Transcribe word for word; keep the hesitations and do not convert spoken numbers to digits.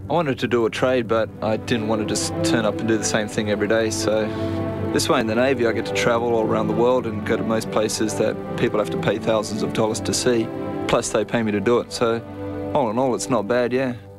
I wanted to do a trade, but I didn't want to just turn up and do the same thing every day. So this way in the Navy, I get to travel all around the world and go to most places that people have to pay thousands of dollars to see. Plus, they pay me to do it. So all in all, it's not bad, yeah.